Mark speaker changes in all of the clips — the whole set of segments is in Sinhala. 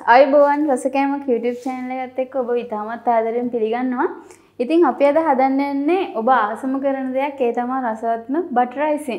Speaker 1: අයිබෝවන් රසකෑමක් YouTube channel එකත් එක්ක ඔබ ඉතාමත් ආදරෙන් පිළිගන්නවා. ඉතින් අපි අද හදන්න යන්නේ ඔබ ආසම කරන දෙයක් ඒ තමයි රසවත්ම බටර් රයිසින්.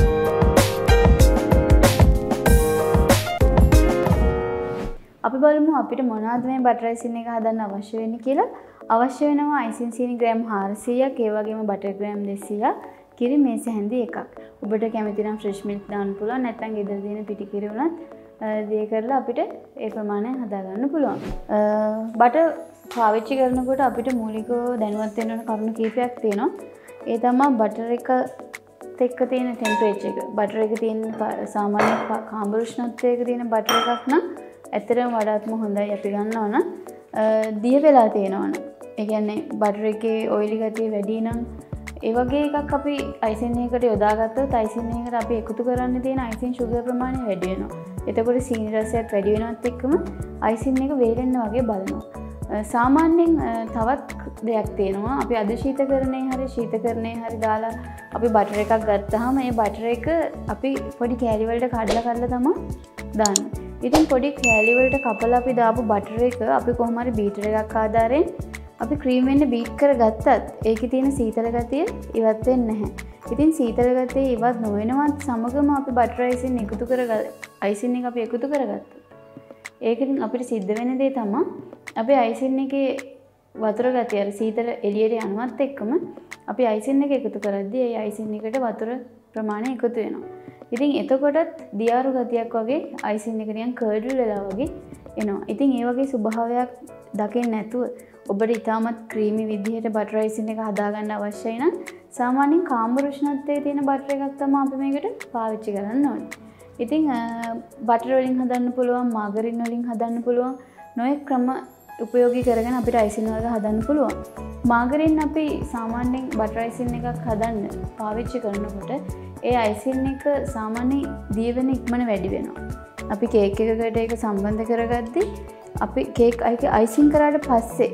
Speaker 1: අපි බලමු අපිට මොනවද මේ බටර් රයිසින් එක හදන්න අවශ්‍ය වෙන්නේ කියලා. අවශ්‍ය වෙනවා අයිසින් සීනි ග්‍රෑම් 400ක්, ඒ වගේම බටර් ග්‍රෑම් 200ක්, කිරි මේස හැඳි එකක්. ඔබට කැමති නම් ෆ්‍රෙෂ් මිල්ක් දාන්න පුළුවන්, නැත්නම් ගෙදර තියෙන පිටි කිරි උනත් දිය කරලා අපිට ඒ ප්‍රමාණයෙන් හදා ගන්න පුළුවන්. බටර් පාවිච්චි කරනකොට අපිට මූලිකව දැනුවත් වෙන්න ඕන කරුණු කීපයක් තියෙනවා. ඒ තමයි බටර් එකත් එක්ක තියෙන ටෙම්පරේචර් එක. බටර් එක තියෙන සාමාන්‍ය කාම්බර උෂ්ණත්වයක තියෙන බටර් එකක් නම් ඇත්තටම වඩාත්ම හොඳයි අපි ගන්නවා නම් දිය වෙලා තියෙනවා නම්. ඒ කියන්නේ බටර් එකේ ඔයිලි ගතිය වැඩි නම් ඒ වගේ එකක් අපි අයිසින් එකකට යොදාගත්තොත් අයිසින් එකට අපි එකතු කරන්න තියෙන අයිසින් සුගර් ප්‍රමාණය වැඩි වෙනවා. එතකොට සීනි රසයත් වැඩි වෙනවත් එක්කම අයිසින් එක වේලෙන්න වගේ බලනවා. සාමාන්‍යයෙන් තවත් දෙයක් තියෙනවා. අපි අද ශීතකරණේ හරි දාලා අපි බටර් එකක් ගත්තාම ඒ බටර් එක අපි පොඩි කෑලි වලට කඩලා තමයි දාන්නේ. ඉතින් පොඩි කෑලි වලට කපලා අපි දාපු බටර් එක අපි කොහොම හරි බීටර් එකක් ආධාරයෙන් අපි ක්‍රීම් වෙන්න බීට් කරගත්තත් ඒකේ තියෙන සීතල ගතිය ඉවත් වෙන්නේ නැහැ. ඉතින් සීතල ගතිය ඉවත් නොවෙනවත් සමගම අපි බටර් අයිසින් එකතු කරගත්තා. ඒකෙන් අපිට සිද්ධ වෙන දේ තමයි අපි අයිසින් එකේ වතුර ගතිය අර සීතල එළියට යනවත් එක්කම අපි අයිසින් එක එකතු කරද්දී ඒ අයිසින් එකට වතුර ප්‍රමාණය එකතු වෙනවා. ඉතින් එතකොටත් දියාරු ගතියක් වගේ අයිසින් එක නිකන් කර්ඩල් වෙලා වගේ එනවා. ඉතින් ඒ වගේ ස්වභාවයක් දකින්න නැතුව ඔබට ඉතාමත් ක්‍රීමි විදිහට බටර් රයිසින් එක හදාගන්න අවශ්‍යයි නම් සාමාන්‍යයෙන් කාම්බර උෂ්ණත්වයේ තියෙන බටර් එකක් තමයි අපි මේකට පාවිච්චි කරන්න ඕනේ. ඉතින් බටර් වලින් හදන්න පුළුවන්, මාගරින් වලින් හදන්න පුළුවන්, නොයෙක් ක්‍රම උපයෝගී කරගෙන අපිට අයිසින් වර්ග හදන්න පුළුවන්. මාගරින් අපි සාමාන්‍යයෙන් බටර් අයිසින් එකක් හදන්න පාවිච්චි කරනකොට ඒ අයිසින් එක සාමාන්‍යයෙන් දිය වෙන ඉක්මන වැඩි වෙනවා. අපි කේක් එකකට ඒක සම්බන්ධ කරගද්දී අපි කේක් අයිසින් කරාට පස්සේ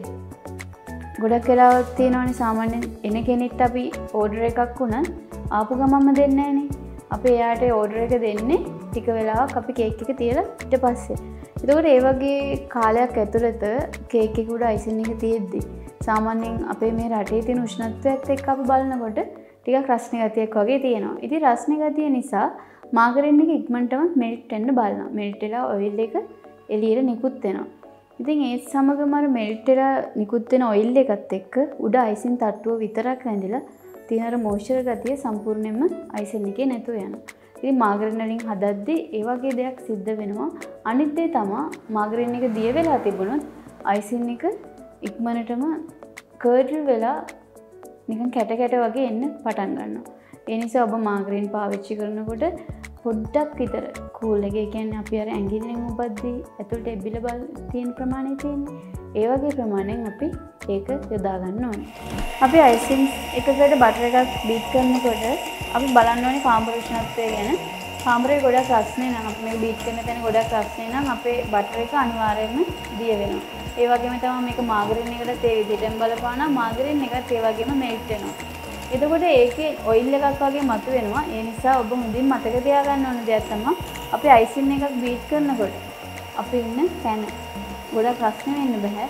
Speaker 1: ගොඩක් වෙලාවක් තියෙනවානේ සාමාන්‍යයෙන් එන කෙනෙක්ට අපි ඕඩර් එකක් වුණත් ආපු ගමන්ම දෙන්නේ නැහනේ. අපි එයාට ඕඩර් එක දෙන්නේ ටික වෙලාවක් අපි කේක් එක තියලා ඊට පස්සේ. එතකොට ඒ වගේ කාලයක් ඇතුළත කේක් එක උඩ අයිසින් එක තියෙද්දි සාමාන්‍යයෙන් අපේ මේ රටේ තියෙන උෂ්ණත්වයත් එක්ක අපි බලනකොට ටිකක් රස්නේ ගතියක් වගේ තියෙනවා. ඉතින් රස්නේ ගතිය නිසා මාගරින් එක ඉක්මනටම මෙල්ට් වෙන්න බලනවා. මෙල්ට් වෙලා ඔයිල් එක එළියට නිකුත් වෙනවා. ඉතින් ඒ සමගම අර මෙල්ට් වෙලා නිකුත් වෙන ඔයිල් එකත් එක්ක උඩ අයිසින් තට්ටුව විතරක් රැඳිලා තියෙන අර මොයිස්චර් ගතිය සම්පූර්ණයෙන්ම අයිසින් එකේ නැතුව යනවා. ඉතින් මාගරින් වලින් හදද්දී ඒ වගේ දෙයක් සිද්ධ වෙනවා. අනිත් දේ තමයි මාගරින් එක දිය වෙලා තිබුණොත් අයිසින් එක ඉක්මනටම කර්ඩල් වෙලා නිකන් කැට කැට වගේ එන්න පටන් ගන්නවා. ඒ නිසා ඔබ මාගරින් පාවිච්චි කරනකොට පොඩ්ඩක් විතර කූල් එක, ඒ කියන්නේ අපි අර ඇඟිල්ලෙන් උපද්දී ඇතුළට එබිල බල තියෙන ප්‍රමාණය තියෙන්නේ. ඒ වගේ ප්‍රමාණයෙන් අපි ඒක යොදා ගන්න ඕනේ. අපි අයිසින් එකකට බටර් එකක් බීට් කරනකොට අපි බලන්න ඕනේ කාම්බර උෂ්ණත්වය ගැන. කාම්බරේ ගොඩක් රස්නේ නම් අපි මේක බීට් කරන තැන ගොඩක් රස්නේ නම් අපේ බටර් එක අනිවාර්යයෙන්ම දිය වෙනවා. ඒ වගේම තමයි මේක මාගරින් එකකට ඒ විදිහටම බලපානවා. මාගරින් එකත් ඒ වගේම මෙල්ට් වෙනවා. එතකොට ඒකේ ඔයිල් එකක් වගේ මතුවෙනවා. ඒ නිසා ඔබ හොඳින් මතක තියාගන්න ඕන දෙයක් තමයි අපි අයිසින් එකක් බීට් කරනකොට අපි ඉන්න තැන ගොඩක් රස්නේ වෙන්න බෑ.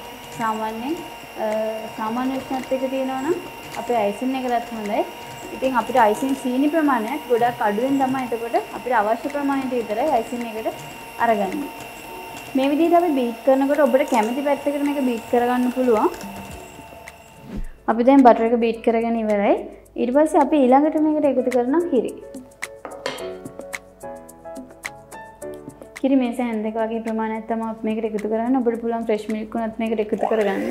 Speaker 1: සාමාන්‍ය උෂ්ණත්වයක තියෙනවා නම් අපේ අයිසින් එකටත් හොඳයි. ඉතින් අපිට අයිසින් සීනි ප්‍රමාණයත් ගොඩක් අඩුවෙන් තමයි එතකොට අපිට අවශ්‍ය ප්‍රමාණයට විතරයි අයිසින් එකට අරගන්නේ. මේ විදිහට අපි බීට් කරනකොට ඔබට කැමති පැත්තකට මේක බීට් කරගන්න පුළුවන්. අපි දැන් බටර් එක බීට් කරගෙන ඉවරයි. ඊට පස්සේ අපි ඊළඟට මේකට එකතු කරනවා කිරි. කිරි මේස හැන්දක වගේ ප්‍රමාණයක් තමයි අපි මේකට එකතු කරන්නේ. ඔබට පුළුවන් ෆ්‍රෙෂ් මිල්ක් උනත් මේකට එකතු කරගන්න.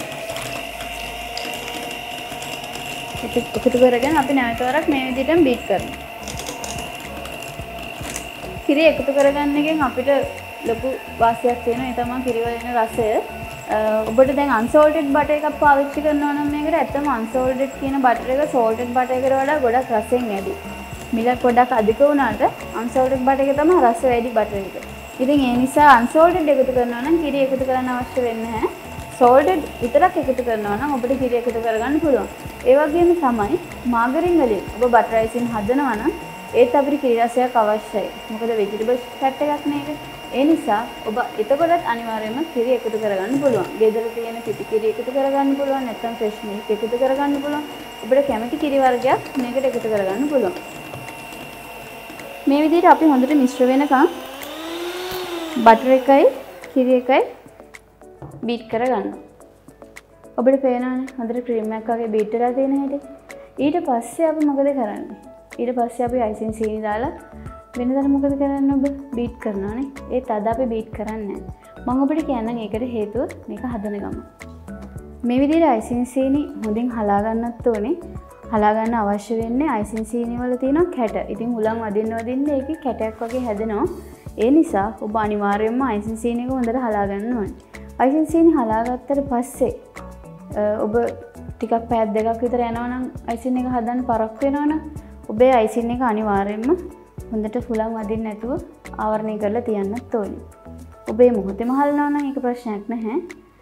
Speaker 1: එකතු කරගෙන අපි නැවත වරක් මේ විදිහටම බීට් කරනවා. කිරි එකතු කරගන්න එකෙන් අපිට ලොකු වාසියක් තියෙනවා. ඒ තමයි කිරි වල එන රසය. ඔබට දැන් අන්සෝල්ටඩ් බටර් එකක් පාවිච්චි කරනවා නම් මේකට ඇත්තම අන්සෝල්ටඩ් කියන බටර් එක සෝල්ටඩ් බටර් එකට වඩා ගොඩක් රසෙන් වැඩි. මිල පොඩක් අධික වුණාට අන්සෝල්ටඩ් බටර් එක තමයි රස වැඩි බටර් එක. ඉතින් ඒ නිසා අන්සෝල්ටඩ් එකතු කරනවා නම් කිරි එකතු කරන්න අවශ්‍ය වෙන්නේ නැහැ. සෝල්ටඩ් විතරක් එකතු කරනවා නම් ඔබට කිරි එකතු කරගන්න පුළුවන්. ඒ වගේම තමයි මාගරින් වලින් ඔබ බටර් රයිසින් හදනවා නම් ඒත් අපිට කිරි රසයක් අවශ්‍යයි. මොකද වෙජිටබල් ෆැට් එකක් නේද? ඒ නිසා ඔබ එතකොටත් අනිවාර්යයෙන්ම කිරි එකතු කරගන්න පුළුවන්. ගෙදර තියෙන පිටි කිරි එකතු කරගන්න පුළුවන්. නැත්නම් ෆ්‍රෙෂ් මිල්ක් එකතු කරගන්න පුළුවන්. ඔබට කැමති කිරි වර්ගයක් මේකට එකතු කරගන්න පුළුවන්. මේ විදිහට අපි හොඳට මිශ්‍ර වෙනකන් බටර් එකයි කිරි එකයි බීට් කරගන්න. ඔබට පේනවනේ හොඳට ක්‍රීම් එකක් වගේ බීට් වෙලා තියෙන හැටි. ඊට පස්සේ අපි මොකද කරන්නේ? ඊට පස්සේ අපි අයිසින් සීනි දාලා වෙනදට මොකද කරන්නේ ඔබ? බීට් කරනවානේ. ඒත් අද අපි බීට් කරන්නේ නැහැ. මම ඔබට කියන්නම් ඒකට හේතුව මේක හදන ගම. මේ විදිහට අයිසින් සීනි හොඳින් හලා ගන්නත් ඕනේ. හලා ගන්න අවශ්‍ය වෙන්නේ අයිසින් සීනි වල තියෙන කැට. ඉතින් හුලං වදින්න ඒකේ කැටයක් වගේ හැදෙනවා. ඒ නිසා ඔබ අනිවාර්යයෙන්ම අයිසින් සීනි එක හොඳට හලා ගන්න ඕනේ. අයිසින් සීනි හලා ගත්තට පස්සේ ඔබ ටිකක් පැය දෙකක් විතර යනවනම් අයිසින් එක හදන්න පරක්කු වෙනවනම් ඔබේ අයිසින් එක අනිවාර්යයෙන්ම හොඳට හුලං වදින්න නැතුව ආවරණය කරලා තියන්නත් ඕනේ. ඔබේ මොහොතේම හලනවා නම් ඒක ප්‍රශ්නයක් නැහැ.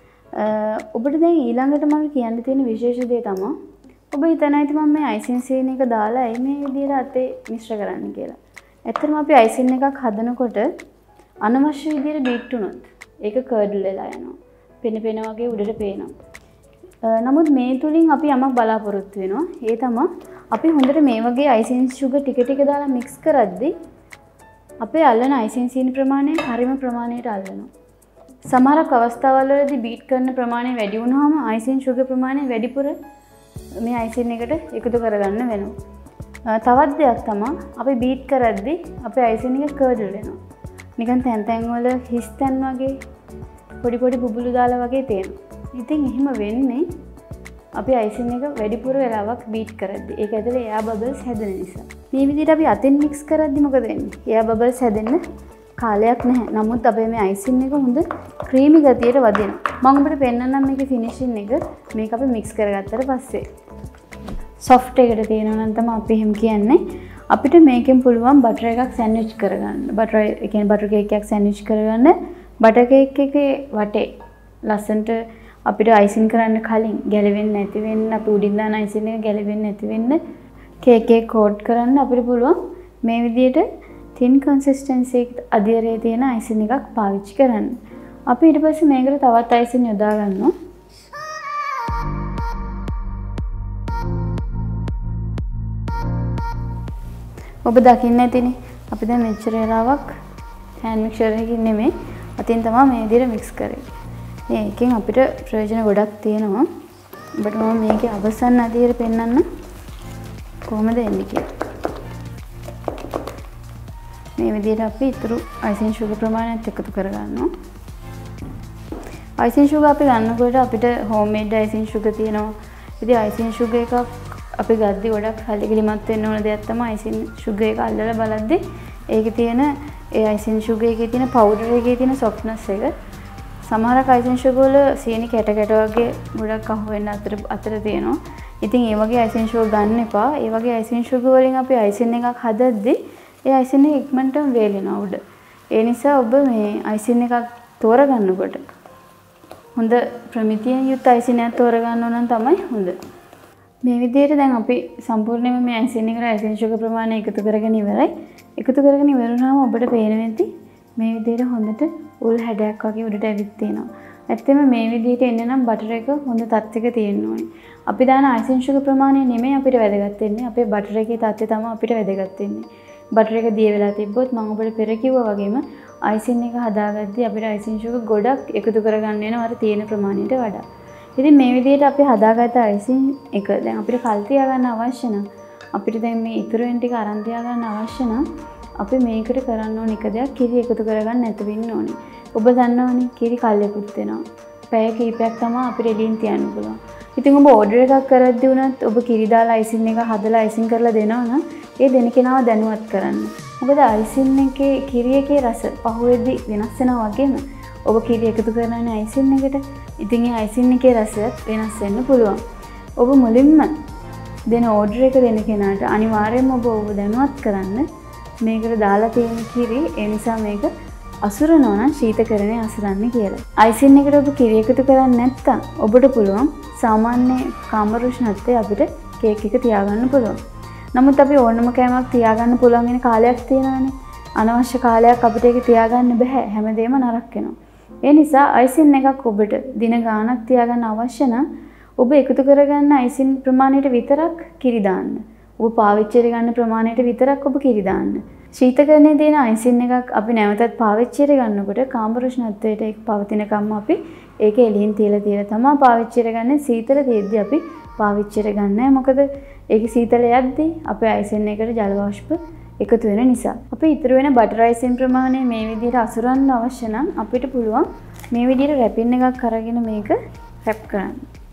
Speaker 1: ඔබට දැන් ඊළඟට මම කියන්න තියෙන විශේෂ දේ තමයි ඔබ හිතනවා ඉතින් මම මේ අයිසින් සීනි එක දාලා ඇයි මේ විදිහට අතේ මිශ්‍ර කරන්න කියලා. ඇත්තටම අපි අයිසින් එකක් හදනකොට අනවශ්‍ය විදිහට බීට් වුණොත් ඒක කර්ඩල් වෙලා යනවා. පෙන වගේ උඩට පේනවා. නමුත් මේ තුලින් අපි යමක් බලාපොරොත්තු වෙනවා. ඒ තමයි අපි හොඳට මේ වගේ අයිසින් සුගර් ටික ටික දාලා මික්ස් කරද්දී අපේ අල්ලන අයිසින් සීනි ප්‍රමාණය හරිම ප්‍රමාණයට අල්ලනවා. සමහරක් අවස්ථාවල වලදී බීට් කරන ප්‍රමාණය වැඩි වුණාම අයිසින් සුගර් ප්‍රමාණය වැඩිපුර මේ අයිසින් එකට එකතු කරගන්න වෙනවා. තවත් දෙයක් තමයි අපි බීට් කරද්දී අපේ අයිසින් එක කර්ඩල් වෙනවා. නිකන් තැන් වල හිස් තැන් වගේ පොඩි බුබුලු දාලා වගේ තියෙනවා. ඉතින් එහෙම වෙන්නේ අපි අයිසින් එක වැඩිපුර වෙලාවක් බීට් කරද්දී. ඒක ඇතුලේ එයා බබල්ස් හැදෙන නිසා. මේ විදිහට අපි අතින් මික්ස් කරද්දී මොකද වෙන්නේ? එයා බබල්ස් හැදෙන්න කාලයක් නැහැ. නමුත් අපේ මේ අයිසින් එක හොඳ ක්‍රීමි ගතියට වදිනවා. මම ඔබට පෙන්නන්නම් මේකේ ෆිනිෂින් එක. මේක අපි මික්ස් කරගත්තට පස්සේ. සොෆ්ට් එකට තියෙනවා නම් තමයි අපි එහෙම කියන්නේ. අපිට මේකෙන් පුළුවන් බටර් එකක් සෑන්ඩ්විච් කරගන්න. බටර් ඒ කියන්නේ බටර් කේක් එකක් සෑන්ඩ්විච් කරගන්න. බටර් කේක් එකේ වටේ ලස්සනට අපිට අයිසින් කරන්න කලින් ගැලවෙන්නේ නැති වෙන්න අපි උඩින් දාන අයිසින් එක ගැලවෙන්නේ නැති වෙන්න කේක් එක කෝට් කරන්න අපිට පුළුවන් මේ විදිහට thin consistency අධිරයේ තියෙන අයිසින් එකක් පාවිච්චි කරන්න. අපි ඊට පස්සේ මේකට තවත් අයිසින් යොදා ගන්නවා. ඔබ දකින්න ඇතිනේ අපි දැන් මෙච්චර වෙලාවක් හෑන්ඩ් මික්සර් එකකින් නෙමෙයි අතින් තමයි මේ විදිහට මික්ස් කරේ. මේකෙන් අපිට ප්‍රයෝජන ගොඩක් තියෙනවා. ඔබට මම මේකේ අවසන් අදියර පෙන්නන්න කොහොමද එන්නේ කියලා. මේ විදිහට අපි ඊතුරු අයිසින් සුගර් ප්‍රමාණයත් එකතු කරගන්නවා. අයිසින් සුගර් අපි ගන්නකොට අපිට හෝම්මේඩ් අයිසින් සුගර් තියෙනවා. ඉතින් අයිසින් සුගර් එකක් අපි ගද්දි ගොඩක් හැලිගලිමත් වෙන්න ඕන දෙයක් තමයි අයිසින් සුගර් එක අල්ලලා බලද්දි ඒකේ තියෙන ඒ අයිසින් සුගර් එකේ තියෙන පවුඩර් එකේ තියෙන සොෆ්ට්නස් එක සමහර අයිසින් සුගර් වල සීනි කැට වගේ ගොඩක් අහු වෙන්න අතර තියෙනවා. ඉතින් ඒ වගේ අයිසින් සුගර් ගන්න එපා. ඒ වගේ අයිසින් සුගර් වලින් අපි අයිසින් එකක් හදද්දි ඒ අයිසින් එක ඉක්මනටම වේලෙනවා උඩ. ඒ නිසා ඔබ මේ අයිසින් එකක් තෝරගන්නකොට හොඳ ප්‍රමිතියෙන් යුත් අයිසින් එකක් තෝරගන්න ඕන නම් තමයි හොඳ. මේ විදිහට දැන් අපි සම්පූර්ණයෙන්ම මේ අයිසින් එකට අයිසින් සුගර් ප්‍රමාණය එකතු කරගෙන ඉවරයි. එකතු කරගෙන ඉවරුනහම ඔබට පේන වෙද්දි මේ විදිහට හොඳට උල් හැඩයක් වගේ උඩට ඇවිත් තියෙනවා. ඇත්තටම මේ විදිහට එන්න නම් බටර් එක හොඳ තත්ත්වයක තියෙන්න ඕනේ. අපි දාන අයිසින් සුගර් ප්‍රමාණය නෙමෙයි අපිට වැදගත් වෙන්නේ. අපේ බටර් එකේ තත්ත්වය තමයි අපිට වැදගත් වෙන්නේ. බටර් එක දිය වෙලා තිබ්බොත් මම ඔබට පෙර කිව්වා වගේම අයිසින් එක හදාගද්දී අපිට අයිසින් සුගර් ගොඩක් එකතු කරගන්න වෙනවා අර තියෙන ප්‍රමාණයට වඩා. ඉතින් මේ විදිහට අපි හදාගත්ත අයිසින් එක දැන් අපිට කල් තියාගන්න අවශ්‍ය නම් අපිට දැන් මේ ඉතුරු වෙන ටික අරන් තියාගන්න අවශ්‍ය නම් අපි මේකට කරන්න ඕන එක දෙයක් කිරි එකතු කරගන්න නැතුව ඉන්න ඕනේ. ඔබ දන්නවනේ කිරි කල්යකුත් වෙනවා. පැය කිහිපයක් තමයි අපිට එළියෙන් තියන්න පුළුවන්. ඉතින් ඔබ ඕඩර් එකක් කරද්දී උනත් ඔබ කිරි දාලා අයිසින් එක හදලා අයිසින් කරලා දෙනවා නම් ඒ දෙන කෙනාව දැනුවත් කරන්න. මොකද අයිසින් එකේ කිරි එකේ රස පහුවෙද්දී වෙනස් වෙනවා වගේම ඔබ කිරි එකතු කරන්නේ අයිසින් එකට. ඉතින් ඒ අයිසින් එකේ රසයත් වෙනස් වෙන්න පුළුවන්. ඔබ මුලින්ම දෙන ඕඩර් එක දෙන කෙනාට අනිවාර්යයෙන්ම ඔබ දැනුවත් කරන්න මේකට දාලා තියෙන කිරි ඒ නිසා මේක අසුරනවා නම් ශීතකරණය අසුරන්නේ කියලා. අයිසින් එකට ඔබ කිරි එකතු කරන්නේ නැත්නම් ඔබට පුළුවන් සාමාන්‍ය කාමර උෂ්ණත්වයේ අපිට කේක් එක තියාගන්න පුළුවන්. නමුත් අපි ඕනම කෑමක් තියාගන්න පුළුවන් වෙන කාලයක් තියෙනවානේ. අනවශ්‍ය කාලයක් අපිට ඒක තියාගන්න බෑ. හැමදේම නරක වෙනවා. ඒ නිසා අයිසින් එකක් ඔබට දින ගාණක් තියාගන්න අවශ්‍ය නම් ඔබ එකතු කරගන්න අයිසින් ප්‍රමාණයට විතරක් කිරි දාන්න. ඔබ පාවිච්චි කරගන්න ප්‍රමාණයට විතරක් ඔබ කිරි දාන්න. ශීතකරණයේ තියෙන අයිසින් එකක් අපි නැවතත් පාවිච්චි කරගන්නකොට කාමර උෂ්ණත්වයට ඒක පවතිනකම් අපි ඒක එළියෙන් තියලා තමයි පාවිච්චි කරගන්නේ. සීතල තියෙද්දි අපි පාවිච්චි කරගන්නේ. මොකද ඒක සීතල යද්දී අපේ අයිසින් එකට ජල වාෂ්ප එකතු වෙන නිසා. අපි ඉතුරු වෙන බටර් අයිසින් ප්‍රමාණය මේ විදිහට අසුරන්න අවශ්‍ය නම් අපිට පුළුවන් මේ විදිහට රැපින් එකක් අරගෙන මේක රැප් කරන්න.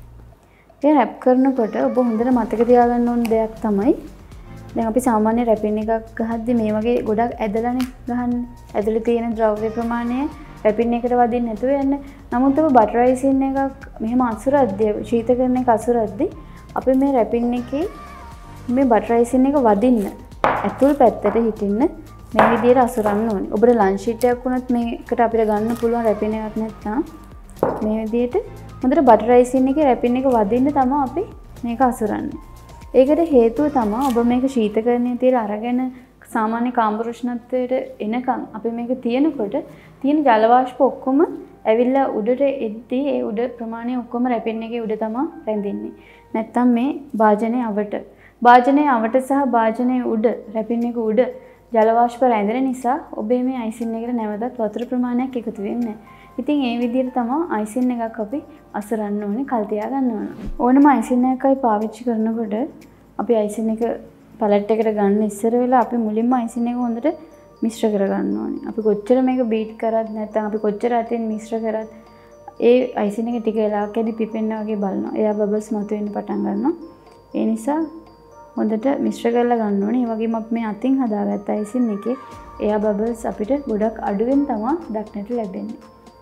Speaker 1: ඒ රැප් කරනකොට ඔබ හොඳට මතක තියාගන්න ඕන දෙයක් තමයි දැන් අපි සාමාන්‍ය රැපින් එකක් ගහද්දි මේ වගේ ගොඩක් ඇදලානේ ගහන්නේ. ඇදලා තියෙන ද්‍රව්‍ය ප්‍රමාණය රැපින් එකට වදින්න නැතුව යන්න. නමුත් ඔබ බටර් අයිසින් එකක් මෙහෙම අසුරද්දී ශීතකරණ එක අසුරද්දී අපි මේ රැපින් එකේ මේ බටර් අයිසින් එක වදින්න ඇතුල් පැත්තට හිටින්න මේ විදිහට අසුරන්න ඕනේ. ඔබට ලන්ච් ෂීට් එකක් වුණත් මේකට අපිට ගන්න පුළුවන් රැපින් එකක් නැත්නම් මේ විදිහට හොඳට බටර් අයිසින් එකේ රැපින් එක වදින්න තමයි අපි මේක අසුරන්නේ. ඒකට හේතුව තමයි ඔබ මේක ශීතකරණයේ තියලා අරගෙන සාමාන්‍ය කාමර උෂ්ණත්වයට එනකන් අපි මේක තියනකොට තියෙන ජල වාෂ්ප ඔක්කොම ඇවිල්ලා උඩට එද්දී ඒ උඩ ප්‍රමාණය ඔක්කොම රැපින් එකේ උඩ තමයි රැඳෙන්නේ. නැත්තම් මේ භාජනයේ අවට සහ භාජනයේ උඩ රැපින් එක උඩ ජල වාෂ්ප රැඳෙන නිසා ඔබේ මේ අයිසින් එකට නැවතත් වතුර ප්‍රමාණයක් එකතු වෙන්නේ නැහැ. ඉතින් ඒ විදිහට තමයි අයිසින් එකක් අපි අසරන්න ඕනේ, කල් තියා ගන්න ඕන. ඕනම අයිසින් එකයි පාවිච්චි කරනකොට අපි අයිසින් එක පැලට් එකට ගන්න ඉස්සර වෙලා අපි මුලින්ම අයිසින් එක හොඳට මිශ්‍ර කර ගන්න ඕනේ. අපි කොච්චර මේක බීට් කරත් නැත්නම් අපි කොච්චර අතින් මිශ්‍ර කරත් ඒ අයිසින් එක ටික වෙලාවක් යද්දි පිපෙන්න වගේ බලනවා. එයා බබල්ස් මතුවෙන්න පටන් ගන්නවා. ඒ නිසා හොඳට මිශ්‍ර කරලා ගන්න ඕනේ. ඒ වගේම අපි මේ අතින් හදාගත්ත අයිසින් එකේ එයා බබල්ස් අපිට ගොඩක් අඩුවෙන් තමයි දක්නට ලැබෙන්නේ.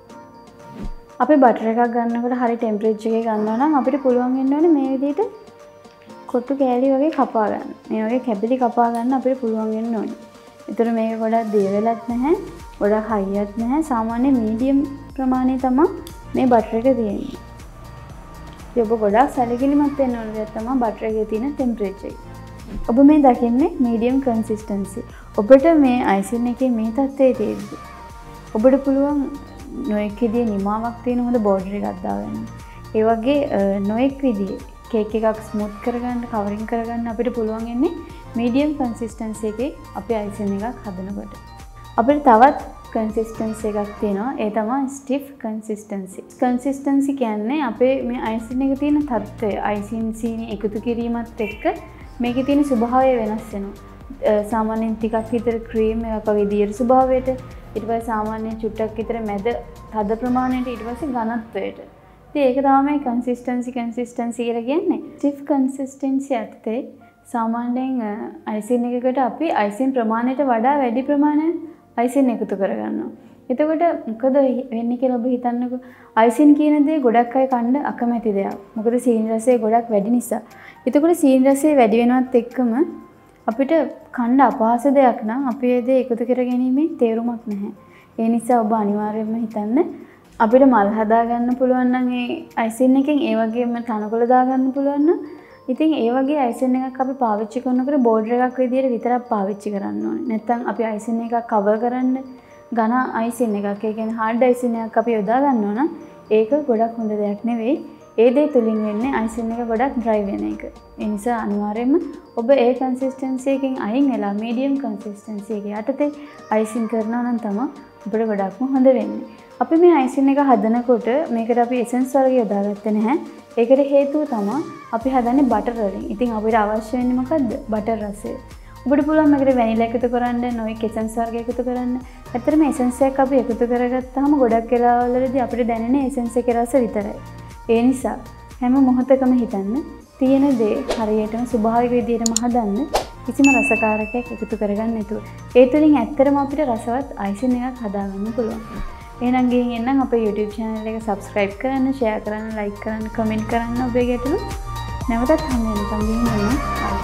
Speaker 1: අපි බටර් එකක් ගන්නකොට හරි ටෙම්පරේචර් එකේ ගන්නවා නම් අපිට පුළුවන් වෙන්න ඕනේ මේ විදිහට කොටු කෑලි වගේ කපා ගන්න. මේ වගේ කැබලි කපා ගන්න අපිට පුළුවන් වෙන්න ඕනේ. ඒතර මේක ගොඩක් දිය වෙලත් නැහැ, ගොඩක් හයියත් නැහැ. සාමාන්‍ය මීඩියම් ප්‍රමාණය තමයි මේ බටර් එක තියෙන්නේ. ඔබ ගොඩක් සැලකිලිමත් වෙන්න ඕන දෙයක් තමයි බටර් එකේ තියෙන ටෙම්පරේචර් එක. ඔබ මේ දකින්නේ මීඩියම් කන්සිස්ටන්සි. ඔබට මේ අයිසින් එකේ මේ තත්ත්වයේ තියෙද්දි ඔබට පුළුවන් නොඑක් විදිහේ නිමාවක් තියෙන හොඳ බෝඩර් එකක් දාගන්න. ඒ වගේ නොඑක් විදිහේ කේක් එකක් ස්මූත් කරගන්න, කවරින් කරගන්න අපිට පුළුවන් ඉන්නේ මීඩියම් කන්සිස්ටන්සි එකේ අපි අයිසින් එකක් හදනකොට. අපිට තවත් කන්සිස්ටන්සි එකක් තියෙනවා. ඒ තමයි ස්ටිෆ් කන්සිස්ටන්සි. කන්සිස්ටන්සි කියන්නේ අපේ මේ අයිසින් එකේ තියෙන තත්ත්වය, අයිසින් සීනි එකතු කිරීමත් එක්ක මේකේ තියෙන ස්වභාවය වෙනස් වෙනවා. සාමාන්‍යයෙන් ටිකක් විතර ක්‍රීම් එකක් වගේ දියර ස්වභාවයට, ඊට පස්සේ සාමාන්‍යයෙන් චුට්ටක් විතර මැද තද ප්‍රමාණයට, ඊට පස්සේ ඝනත්වයට. ඉතින් ඒක තමයි කන්සිස්ටන්සි කියලා කියන්නේ. ස්ටිෆ් කන්සිස්ටන්සි ඇත්තේ සාමාන්‍යයෙන් අයිසින් එකකට අපි අයිසින් ප්‍රමාණයට වඩා වැඩි ප්‍රමාණයක් අයිසින් එකතු කරගන්නවා. එතකොට මොකද වෙන්නේ කියලා ඔබ හිතන්නකෝ. අයිසින් කියන දේ ගොඩක් අය කන්න අකමැති දෙයක්. මොකද සීනි රසය ගොඩක් වැඩි නිසා. එතකොට සීනි රසය වැඩි වෙනවත් එක්කම අපිට කන්න අපහසු දෙයක් නම් අපි ඒ දේ එකතු කරගැනීමේ තේරුමක් නැහැ. ඒ නිසා ඔබ අනිවාර්යයෙන්ම හිතන්න අපිට මල් හදා ගන්න පුළුවන් නම් ඒ අයිසින් එකෙන් ඒ වගේම තනකොළ දා ගන්න පුළුවන් නම් ඉතින් ඒ වගේ අයිසින් එකක් අපි පාවිච්චි කරනකොට බෝඩර් එකක් විදියට විතරක් පාවිච්චි කරන්න ඕනේ. නැත්නම් අපි අයිසින් එකක් කවර් කරන්න ඝන අයිසින් එකක්, ඒ කියන්නේ හાર્ඩ් අයිසින් එකක් අපි යොදා ගන්නවා නම් ඒක ගොඩක් හොඳ දෙයක් නෙවෙයි. ඒ දේ තුලින් වෙන්නේ අයිසින් එක ගොඩක් ඩ්‍රයි වෙන එක. ඒ නිසා අනිවාර්යයෙන්ම ඔබ ඒ කන්සිස්ටන්සි එකෙන් අයින් වෙලා මීඩියම් කන්සිස්ටන්සි එක යටතේ අයිසින් කරනවා නම් තමයි ඔබට ගොඩක්ම හොඳ වෙන්නේ. අපි මේ අයිසින් එක හදනකොට මේකට අපි එසෙන්ස් වර්ගය යොදාගත්තේ නැහැ. ඒකට හේතුව තමයි අපි හදන්නේ බටර් වලින්. ඉතින් අපිට අවශ්‍ය වෙන්නේ මොකද්ද? බටර් රසය. ඔබට පුළුවන් මේකට වැනිලා එකතු කරන්න, නොයෙක් එසෙන්ස් වර්ග එකතු කරන්න. ඇත්තටම එසෙන්ස් එකක් අපි එකතු කරගත්තාම ගොඩක් වෙලාවලදී අපිට දැනෙන්නේ එසෙන්ස් එකේ රස විතරයි. ඒ නිසා හැම මොහොතකම හිතන්න තියෙන දේ හරියටම ස්වභාවික විදිහටම හදන්න, කිසිම රසකාරකයක් එකතු කරගන්න නැතුව. ඒ තුලින් ඇත්තටම අපිට රසවත් අයිසින් එකක් හදාගන්න පුළුවන්. එහෙනම් ගිහින් එන්නම් අපේ YouTube channel එක subscribe කරන්න, share කරන්න, like කරන්න, comment කරන්න ඔබේ ගැටලු නැවතත් හම්බ වෙනකම් ගිහින් එන්න.